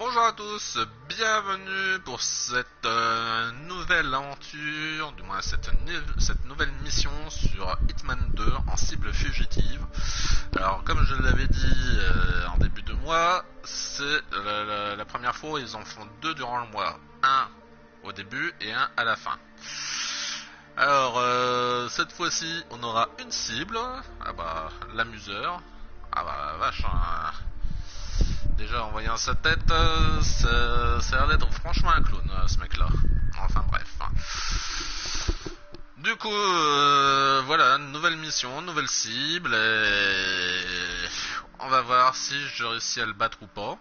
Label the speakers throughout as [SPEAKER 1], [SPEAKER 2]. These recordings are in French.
[SPEAKER 1] Bonjour à tous, bienvenue pour cette nouvelle aventure, du moins cette nouvelle mission sur Hitman 2 en cible fugitive. Alors comme je l'avais dit en début de mois, c'est la première fois où ils en font deux durant le mois, un au début et un à la fin. Alors cette fois-ci on aura une cible, l'amuseur, vache hein. Déjà en voyant sa tête, ça a l'air d'être franchement un clown ce mec là. Enfin bref. Du coup, voilà, nouvelle mission, nouvelle cible, et on va voir si je réussis à le battre ou pas.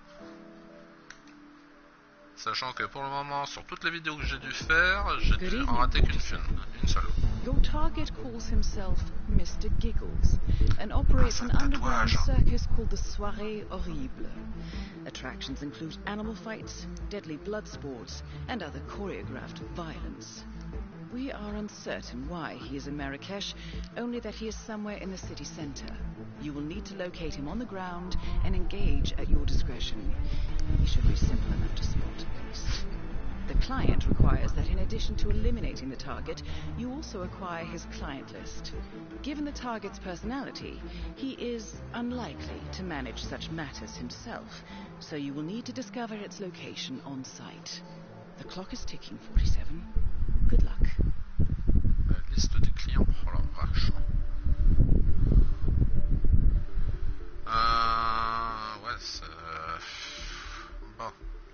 [SPEAKER 1] Sachant que pour le moment, sur toutes les vidéos que j'ai dû faire, j'ai dû en rater qu'une seule.
[SPEAKER 2] Your target calls himself Mr. Giggles and operates an underground circus called the Soirée Horrible. Attractions include animal fights, deadly blood sports, and other choreographed violence. We are uncertain why he is in Marrakesh, only that he is somewhere in the city center. You will need to locate him on the ground and engage at your discretion. He should be simple enough to spot. The client requires that in addition to eliminating the target, you also acquire his client list. Given the target's personality, he is unlikely to manage such matters himself, so you will need to discover its location on site. The clock is ticking, 47. Good luck.
[SPEAKER 1] La liste des clients, oh la vache. Ouais, c'est... Bon.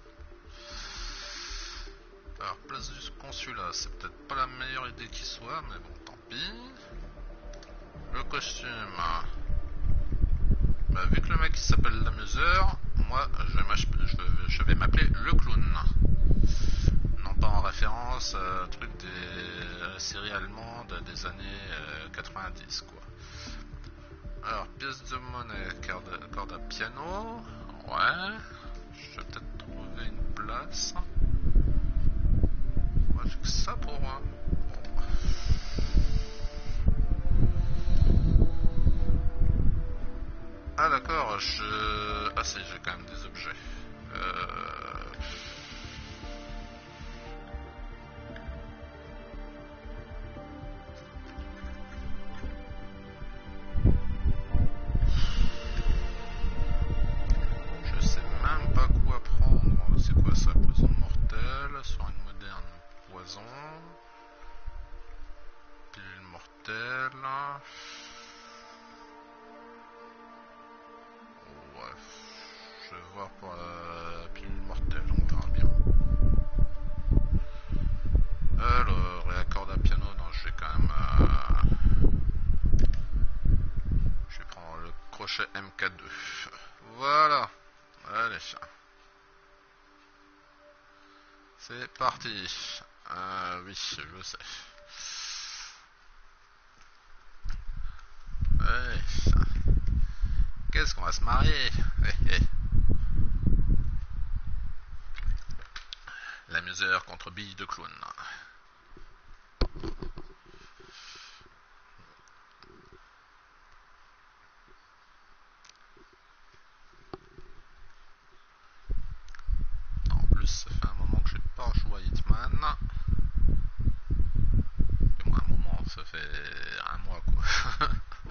[SPEAKER 1] Alors, place du consulat, c'est peut-être pas la meilleure idée qui soit, mais bon, tant pis. Le costume. Vu que le mec il s'appelle l'amuseur, moi je vais m'appeler le clown. Non pas en référence à un truc des séries allemandes des années 90 quoi. Alors, pièce de monnaie, corde à piano. Ouais. Je vais peut-être trouver une place. Moi j'ai que ça pour moi. Ah d'accord, ah si, j'ai quand même des objets. Je sais même pas quoi prendre. C'est quoi ça? Poison mortel, sur une moderne poison. Pilule mortelle. Ouais, je vais voir pour la pilule mortelle, on verra bien. Alors, et la corde à piano, non, je vais quand même... Je vais prendre le crochet MK2. Voilà. Allez. C'est parti. Oui, je sais. Ouais. Qu'est-ce qu'on va se marier? L'amuseur contre bille de clown. En plus, ça fait un moment que j'ai pas joué à Hitman. Du moins un moment, ça fait un mois quoi.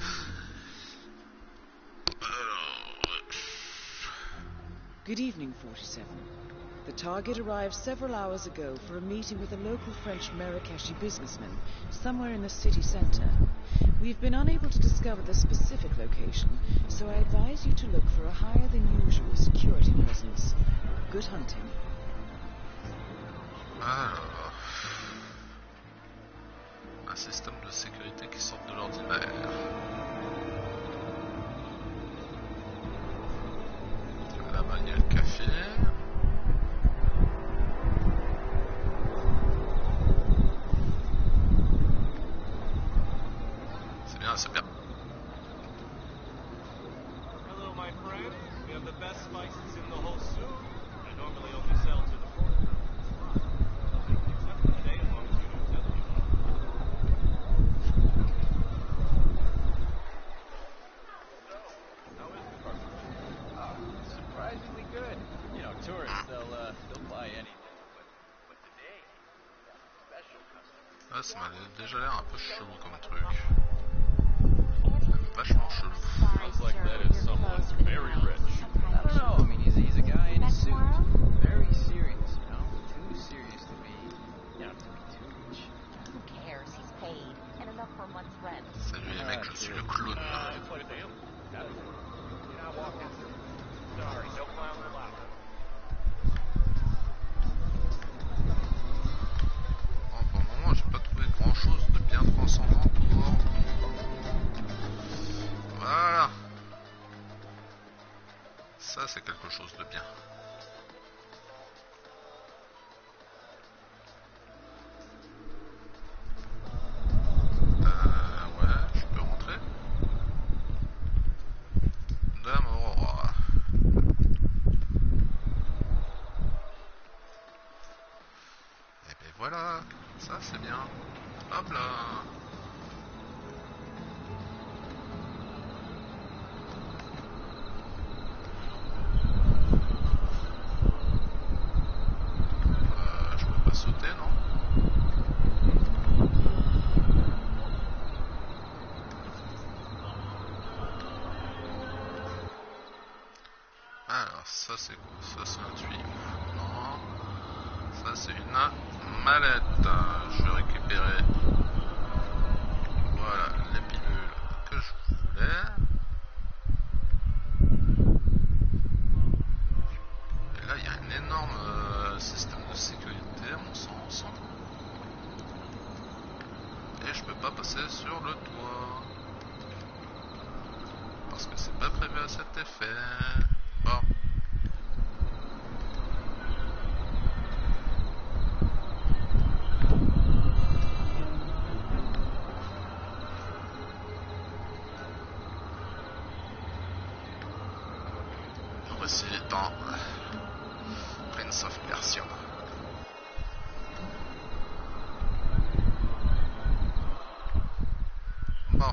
[SPEAKER 2] Good evening, 47. The target arrived several hours ago for a meeting with a local French Marrakeshi businessman somewhere in the city center. We've been unable to discover the specific location, so I advise you to look for a higher than usual security presence. Good hunting.
[SPEAKER 1] Alors, un système de sécurité qui sort de l'ordinaire. Là-bas il y a le café. C'est bien, c'est bien.
[SPEAKER 3] Hello, my friend. We have the best spices in the whole soup. I normally only sell to the foreigners. Except for today, as long as you don't tell anyone. How is the burger? Surprisingly good. You know, tourists,
[SPEAKER 1] Ouais, ça m'a déjà l'air un peu chelou comme truc. Vachement chelou.
[SPEAKER 3] Sounds like that is someone very rich.
[SPEAKER 4] Well, I mean, he's a guy in a suit. Very serious, you know? Too serious to be, you know, to be too rich.
[SPEAKER 5] Who cares? He's paid. And enough for a month's rent.
[SPEAKER 1] Salut les mecs, je suis le clown.
[SPEAKER 3] It's like them. You're not walking. Sorry, no clowns allowed.
[SPEAKER 1] Bon, pour le moment, j'ai pas trouvé grand chose de bien transcendant pour. Voilà. Ça, c'est quelque chose de bien. Ouais, je peux rentrer. Dame Aurora. Et ben voilà, ça c'est bien. Hop là. Je peux pas sauter, non? Alors, ça c'est quoi? Ça c'est un tuyau. Non. Ça c'est une mallette. Je vais récupérer. Voilà, les pilules que je voulais. Et là, il y a un énorme système de sécurité, à mon sens. Et je peux pas passer sur le toit. Parce que c'est pas prévu à cet effet. Bon. Voici dans Prince of Persia. Bon.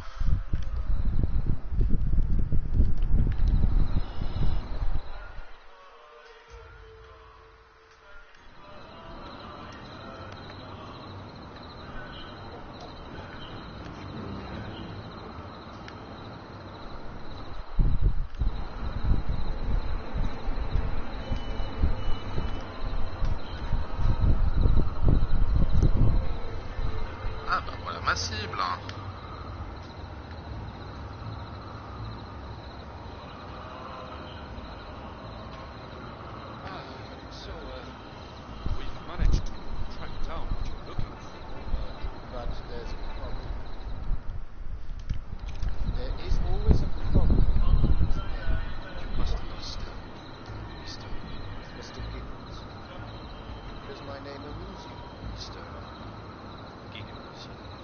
[SPEAKER 1] Ah bah voilà ma cible.
[SPEAKER 3] So, we've managed to track down what you're looking for.
[SPEAKER 6] But there's a problem. There is always a problem.
[SPEAKER 3] You must be
[SPEAKER 6] Mr. Giggles. Does my name amuse you?
[SPEAKER 3] Mr. Giggles.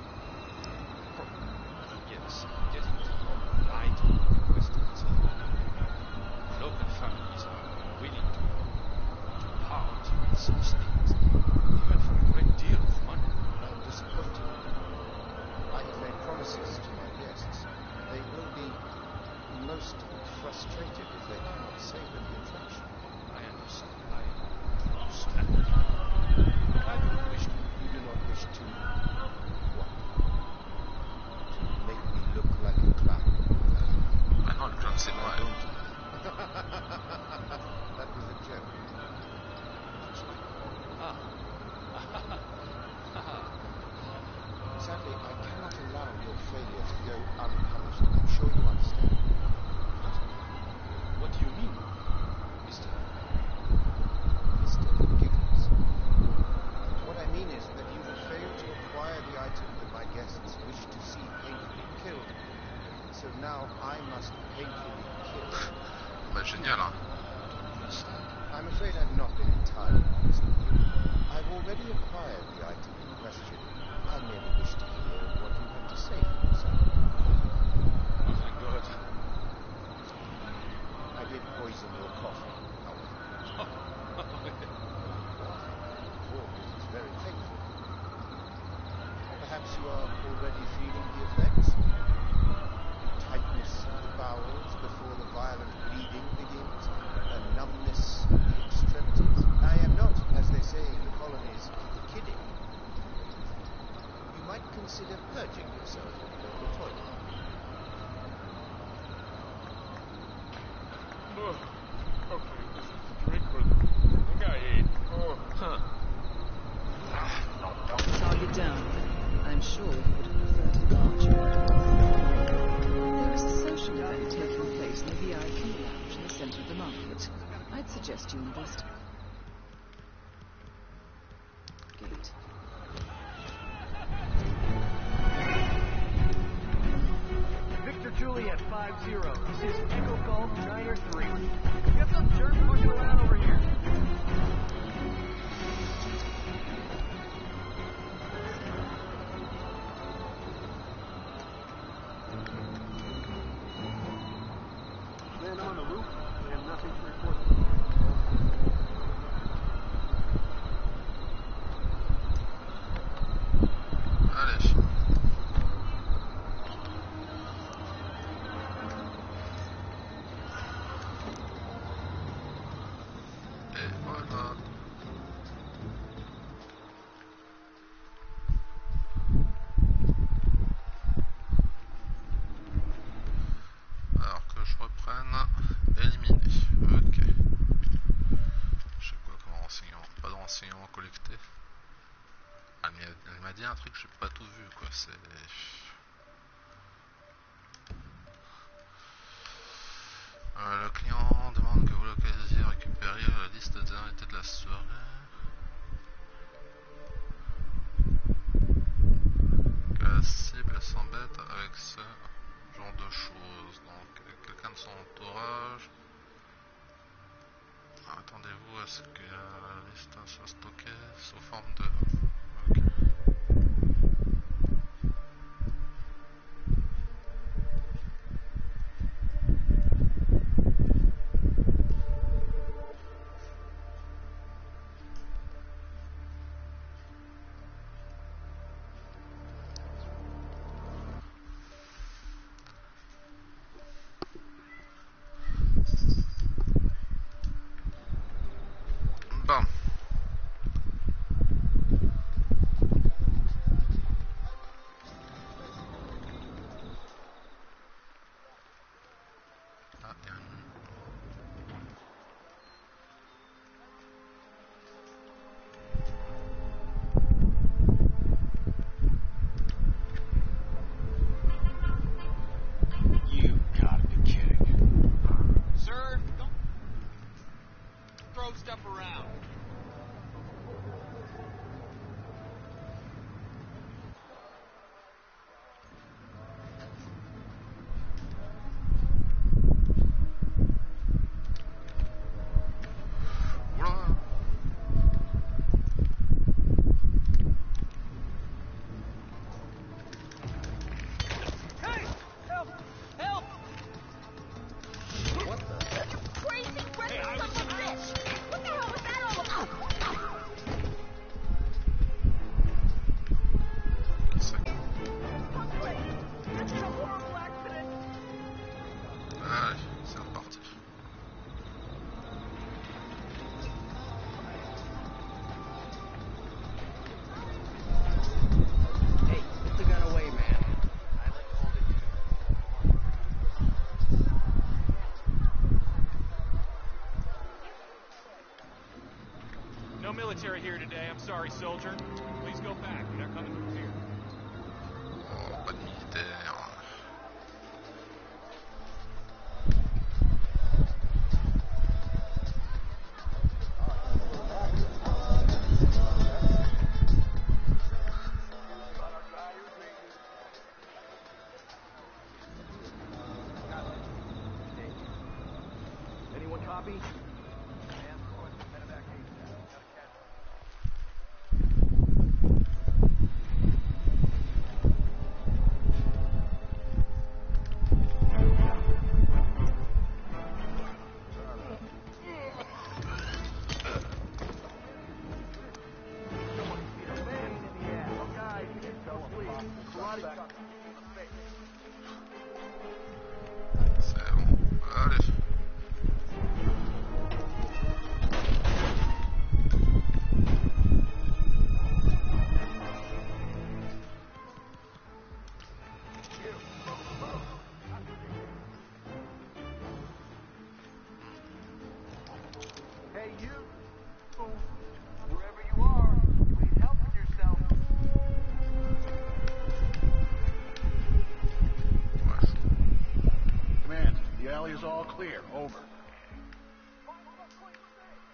[SPEAKER 3] Yes, yes, I do questions. Local families are willing to part with such things, even for a great deal of money.
[SPEAKER 6] I'm disappointed. I have made promises to my guests. They will be most frustrated if they cannot savor the attraction.
[SPEAKER 3] I understand. I understand. I don't wish to.
[SPEAKER 6] You do not wish to... what? To make me look like a clown.
[SPEAKER 1] Ah non, le clown c'est moi.
[SPEAKER 6] That was a joke. Sadly, I cannot allow your failure to go unpunished. I'm sure you understand.
[SPEAKER 3] What do you mean, Mr.
[SPEAKER 6] Giggles? What I mean is that you have failed to acquire the item that my guests wish to see painfully killed. So now I must painfully kill.
[SPEAKER 1] Bah génial, hein.
[SPEAKER 6] I'm afraid I've not been entirely honest with you. I've already acquired the item in question. I merely wish to hear what you have to say for yourself.
[SPEAKER 3] Oh, thank God.
[SPEAKER 6] I did poison your coffee, however. Oh, this is very painful. Perhaps you are already feeling the effects? Tightness of the bowels before the violent bleeding begins, a numbness of the extremities. I am not, as they say in the colonies, kidding. You
[SPEAKER 2] journalist. Good.
[SPEAKER 7] Victor Juliet 5-0. This is Echo Golf Niner 3. Get some jerk pushing around over here. Man on the roof and nothing to report.
[SPEAKER 1] Allez. Et voilà. Alors que je reprenne, éliminer. Ok. Je sais quoi comme renseignement. Pas de renseignements collectés. Ah, mais elle m'a dit un truc, j'ai pas tout vu quoi. C'est. Le client demande que vous localisiez et récupériez la liste des invités de la soirée. Que la cible s'embête avec ce genre de choses. Donc, quelqu'un de son entourage. Attendez-vous à ce que la liste soit stockée sous forme de. Ok. Bon. Ah, il y a
[SPEAKER 7] You gotta be kidding. Sir, don't throw stuff around.
[SPEAKER 1] Oula.
[SPEAKER 7] Hey! Help! Help!
[SPEAKER 5] Crazy crescent
[SPEAKER 7] Hey, I
[SPEAKER 5] son
[SPEAKER 7] was-
[SPEAKER 5] of a bitch! What the hell was that all about?
[SPEAKER 1] Qui c'est?
[SPEAKER 5] That's a horrible accident!
[SPEAKER 1] Allez, c'est reparti.
[SPEAKER 7] Hey, put the gun away, man. I'd like to hold it. No military here today. I'm sorry, soldier. Please go back. You're not coming through here.
[SPEAKER 1] Oh, pas de militaire.
[SPEAKER 7] Anyone copy?
[SPEAKER 1] C'est bon. Allez.
[SPEAKER 7] Hey, you. Wherever you are, please help yourself.
[SPEAKER 6] Command, the alley is all clear. Over.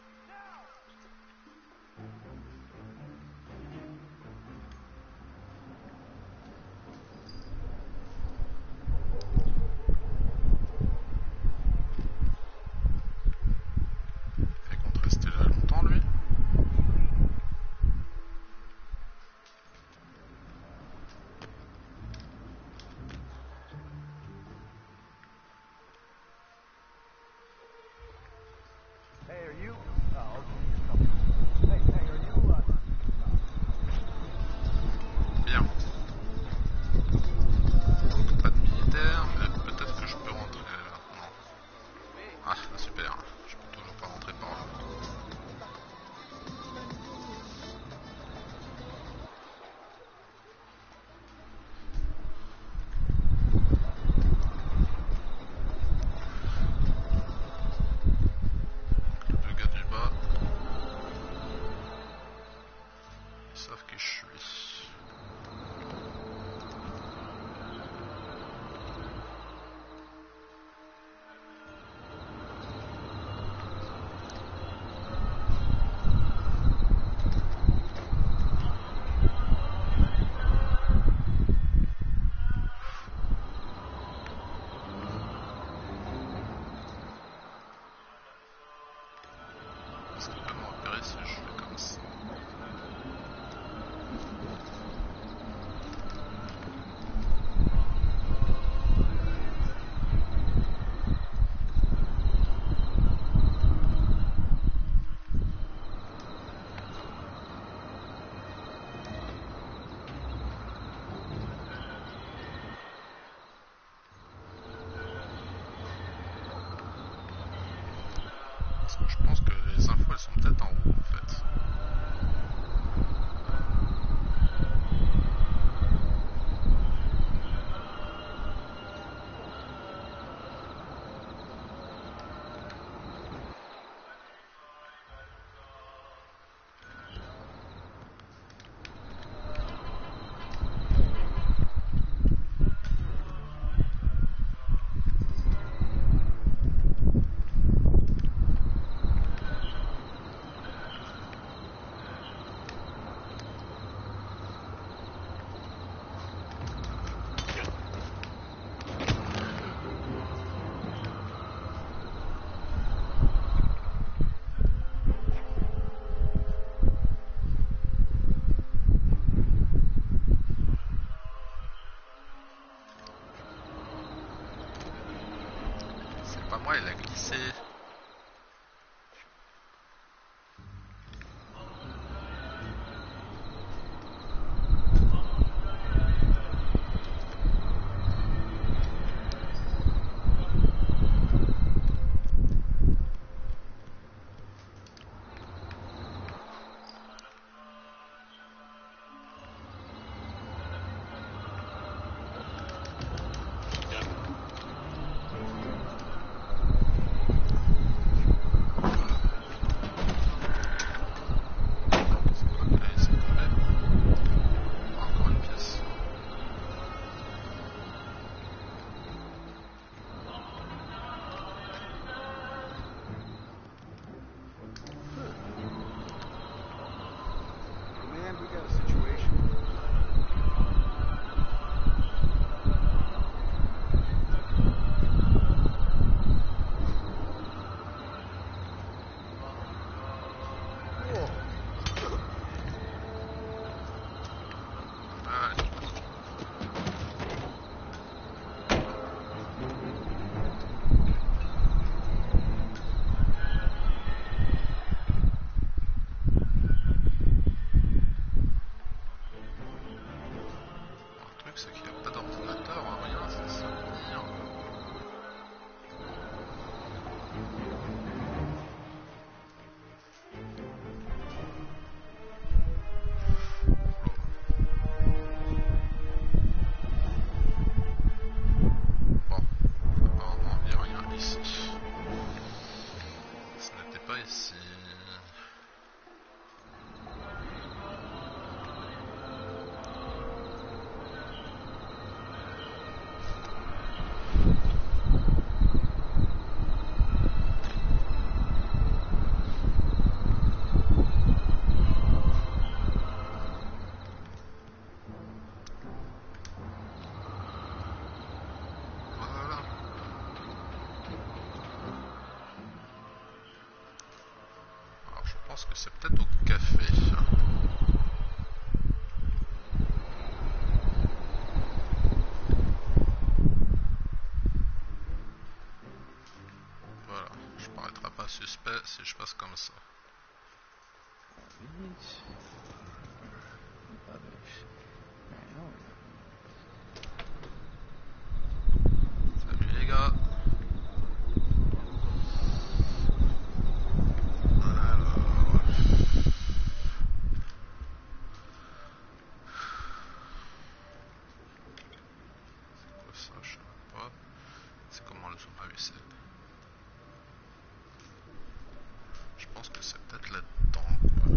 [SPEAKER 1] Est-ce qu'il peut me repérer si je fais comme ça? Je pense que les infos elles sont peut-être en haut en fait. C'est pas moi, il a glissé. Encore une pièce.
[SPEAKER 6] Command, we got a situation.
[SPEAKER 1] Allez. Le truc c'est qu'il n'y a pas d'ordinateur, rien, c'est ça le pire. Bon, apparemment il n'y a rien ici. Ce n'était pas ici. Voilà. Alors je pense que c'est peut-être au café. Voilà, je paraîtrai pas suspect si je passe comme ça.
[SPEAKER 4] Convenience. Others.
[SPEAKER 1] Salut les gars. Alors... C'est quoi ça? Je sais pas. C'est comment le zoom à vaisselle? Je pense que c'est peut-être là-dedans quoi.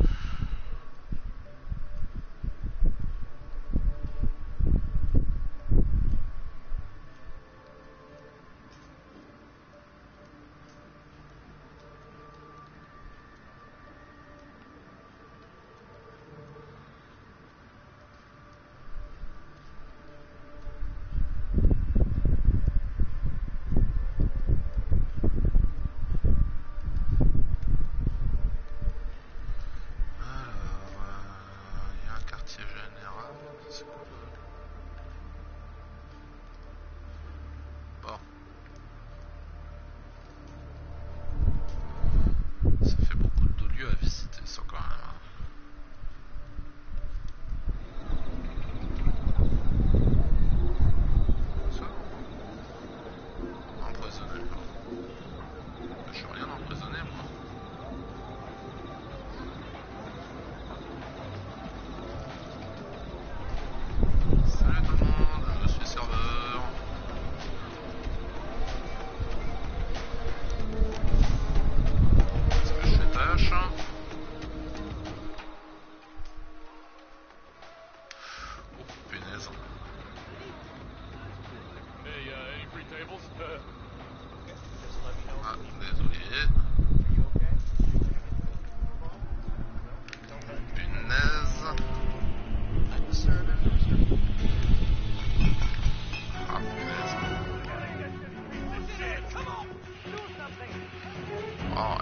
[SPEAKER 1] Oh,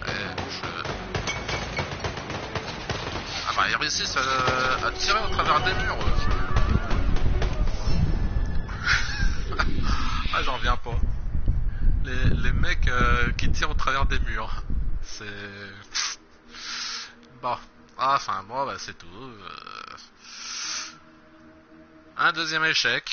[SPEAKER 1] Ah bah, ils réussissent à tirer au travers des murs. Ah, j'en reviens pas. Les mecs qui tirent au travers des murs. C'est... Bon. Ah, enfin, bon, bah, c'est tout. Un deuxième échec.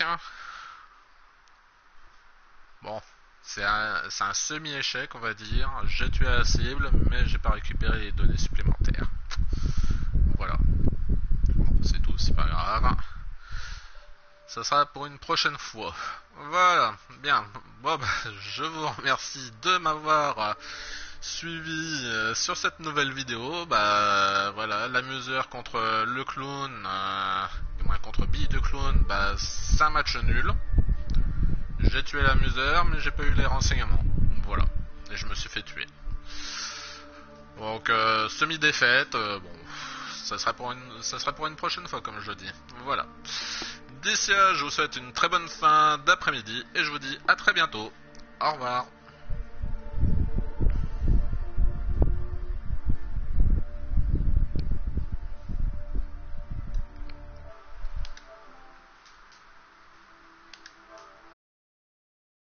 [SPEAKER 1] Bon. C'est un semi-échec, on va dire. J'ai tué la cible, mais j'ai pas récupéré les données supplémentaires. Voilà. Bon, c'est tout, c'est pas grave. Ça sera pour une prochaine fois. Voilà, bien. Bon, bah, je vous remercie de m'avoir suivi sur cette nouvelle vidéo. Bah voilà, l'amuseur contre le clown, contre Billy the Clown, bah c'est un match nul. J'ai tué l'amuseur, mais j'ai pas eu les renseignements. Voilà, et je me suis fait tuer. Donc semi-défaite. Bon, ça sera pour une prochaine fois, comme je le dis. Voilà. D'ici là, je vous souhaite une très bonne fin d'après-midi et je vous dis à très bientôt. Au revoir.